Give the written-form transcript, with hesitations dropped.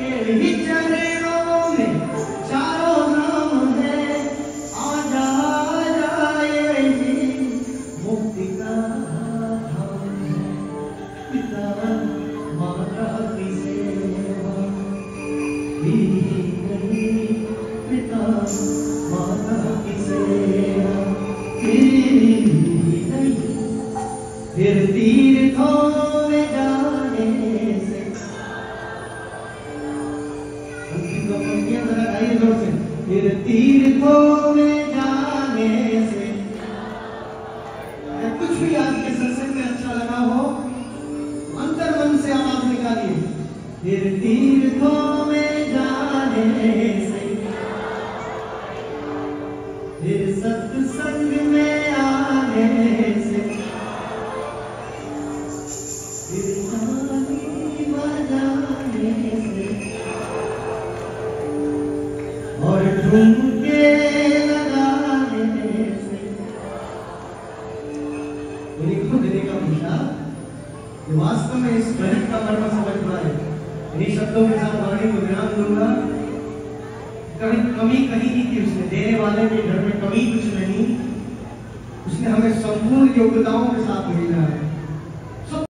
तेरे चरणों में चारों नाम है, आजा आजा यही मुक्ति का धाम है। पिता माता की सेवा नहीं, पिता माता की सेवा नहीं, फिर तीर्थों में जाने से फिर तीर्थों में जाने से। कुछ भी आपके सत्संग में अच्छा लगा हो, अंतर मन से आवाज निकालिए, फिर तीर्थों में जाने से, फिर सत्संग में आने से, फिर ताली बजाने से और झुमके लगाने से। खुद का पूछा कि वास्तव में इस भजन का मर्म समझ पाए। इन्हीं शब्दों के साथ वाणी को विराम दूंगा। कभी कमी कही नहीं थी उसने, देने वाले के घर में कमी कुछ नहीं, उसने हमें संपूर्ण योग्यताओं के साथ भेजा है।